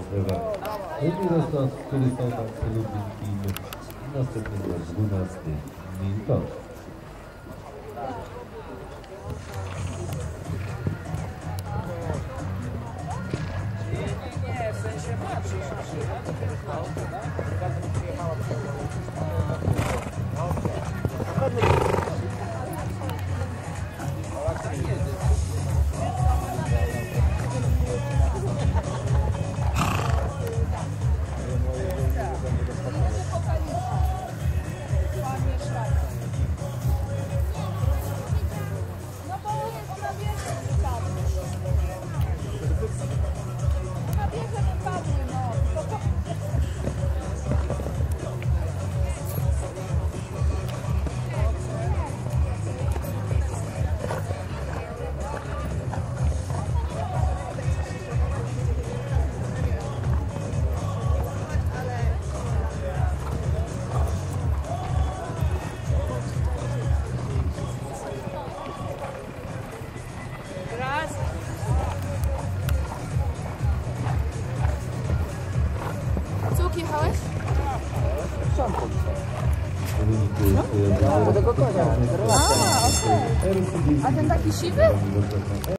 Ewa. Mirosław, który stał tam Lublińskim. Następny raz 12 minut. Nie, w sensie Jechałeś? Sam Do tego konia. A, okej. A ten taki siwy?